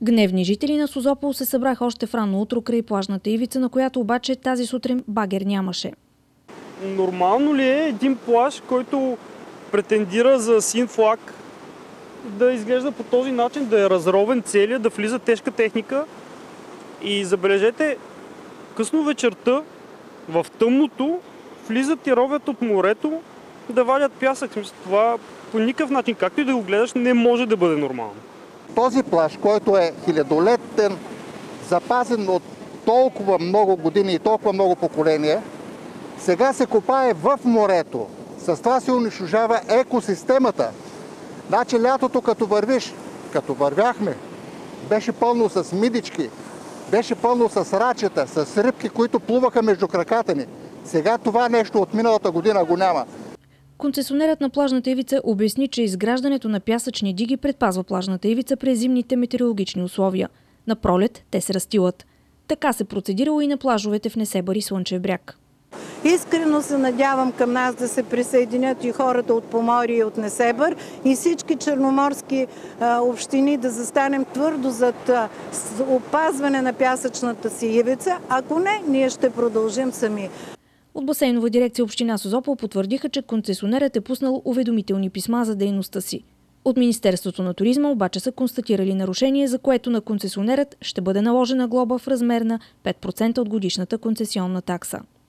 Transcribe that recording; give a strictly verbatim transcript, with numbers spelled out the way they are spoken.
Гневни жители на Созопол се събраха още в ранно утро край плажната ивица, на която обаче тази сутрин багер нямаше. Нормално ли е един плаж, който претендира за син флаг, да изглежда по този начин, да е разровен целият, да влиза тежка техника? И забележете, късно вечерта, в тъмното, влизат и ровят от морето да вадят пясък. Това по никакъв начин, както и да го гледаш, не може да бъде нормално. Този плаж, който е хилядолетен, запазен от толкова много години и толкова много поколения, сега се копае в морето. С това се унищожава екосистемата. Значи лятото, като вървиш, като вървяхме, беше пълно с мидички, беше пълно с рачета, с рибки, които плуваха между краката ни. Сега това нещо от миналата година го няма. Концесионерът на плажната ивица обясни, че изграждането на пясъчни диги предпазва плажната ивица през зимните метеорологични условия. На пролет те се разстилат. Така се процедирало и на плажовете в Несебър и Слънчев бряг. Искрено се надявам към нас да се присъединят и хората от Поморие и от Несебър и всички черноморски а, общини да застанем твърдо зад а, опазване на пясъчната си ивица. Ако не, ние ще продължим сами. От Басейнова дирекция община Созопол потвърдиха, че концесионерът е пуснал уведомителни писма за дейността си. От Министерството на туризма обаче са констатирали нарушение, за което на концесионерът ще бъде наложена глоба в размер на пет процента от годишната концесионна такса.